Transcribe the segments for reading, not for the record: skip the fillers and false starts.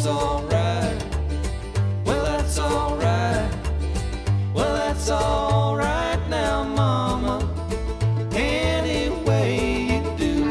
that's alright. Well, that's alright. Well, that's alright now, mama. Any way you do.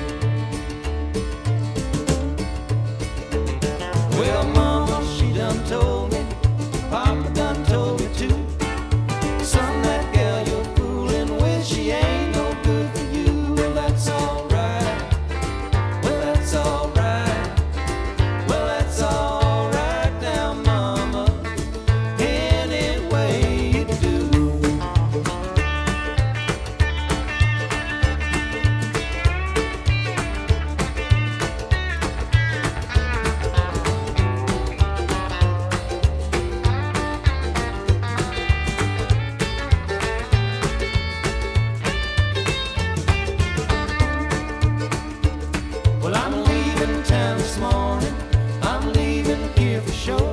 Well, mama, she done told me, Papa done told me too. Son, that gal you're fooling with, she ain't no good for you. Well, that's alright. Well, that's alright. Well, that's alright now, mama. Any way you do. Well, I'm leaving town this morning. I'm leaving here for sure.